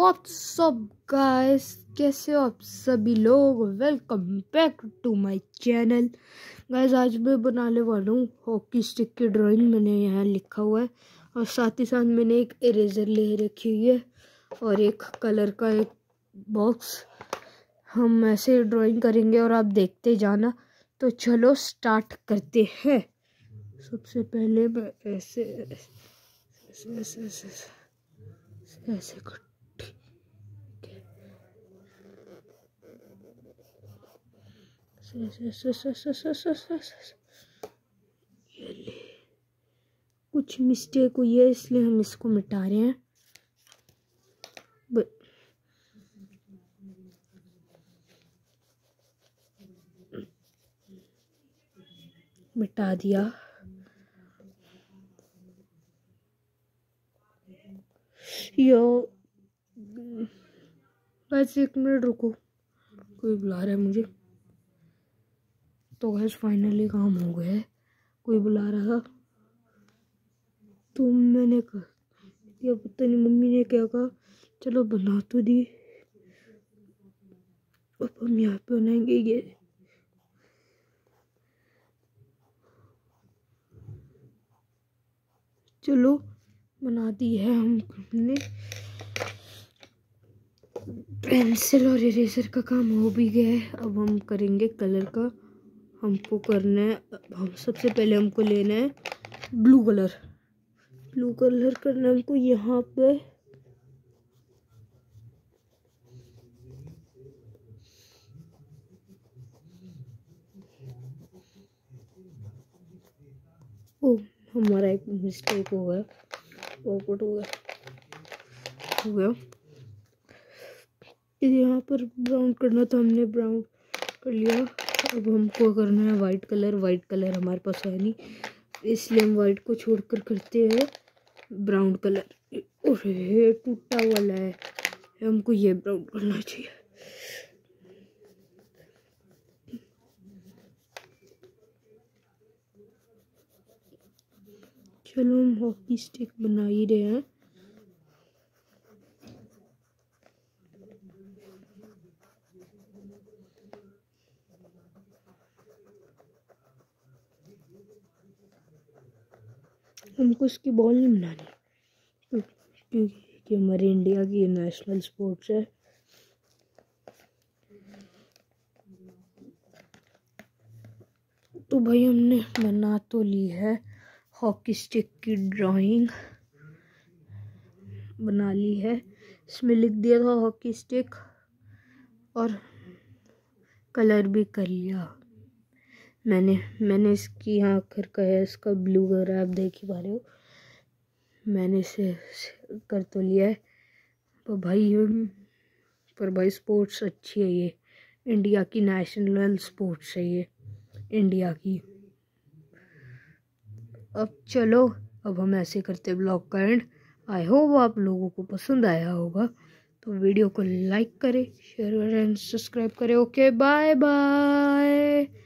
WhatsApp guys, कैसे हो आप सभी लोग। Welcome back to my channel. Guys आज मैं बनाने वाला हूँ हॉकी स्टिक की ड्राइंग। मैंने यहाँ लिखा हुआ है और साथ ही साथ मैंने एक इरेजर ले रखी हुई है और एक कलर का एक बॉक्स। हम ऐसे ड्राइंग करेंगे और आप देखते जाना। तो चलो स्टार्ट करते हैं। सबसे पहले मैं ऐसे ऐसे ऐसे ऐसे ऐसे कर ये ले। कुछ मिस्टेक हुई है इसलिए हम इसको मिटा रहे हैं। मिटा दिया। यो बस 1 मिनट रुको, कोई बुला रहा है मुझे। तो गैस फाइनली काम हो गया है। कोई बुला रहा था तो मैंने कहा, या पता नहीं मम्मी ने क्या कहा, चलो बना तो दी। अब हम यहाँ पे बनाएंगे ये। चलो बना दी है हमने। पेंसिल और इरेजर का काम हो भी गया है। अब हम करेंगे कलर का। हमको करना है, हम सबसे पहले हमको लेना है ब्लू कलर। ब्लू कलर करना हमको यहाँ पे। ओ हमारा एक मिस्टेक हो गया, ओवरपुट हो गया। यहाँ पर ब्राउन करना था, हमने ब्राउन कर लिया। अब हमको करना है वाइट कलर। वाइट कलर हमारे पास है नहीं, इसलिए हम वाइट को छोड़कर करते हैं ब्राउन कलर। अरे टूटा वाला है, हमको ये ब्राउन करना चाहिए। चलो हम हॉकी स्टिक बना ही रहे हैं। हमको इसकी बॉल नहीं बनानी क्योंकि हमारे इंडिया की नेशनल स्पोर्ट्स है। तो भाई हमने बना तो ली है हॉकी स्टिक की ड्राइंग, बना ली है। इसमें लिख दिया था हॉकी स्टिक और कलर भी कर लिया मैंने इसकी आखिर का है, इसका ब्लू कलर आप देख ही पा रहे हो। मैंने इसे कर तो लिया है। पर भाई स्पोर्ट्स अच्छी है, ये इंडिया की नेशनल स्पोर्ट्स है ये इंडिया की। अब चलो, अब हम ऐसे करते ब्लॉग का एंड। आई होप आप लोगों को पसंद आया होगा, तो वीडियो को लाइक करें, शेयर करें एंड सब्सक्राइब करें। Okay bye bye.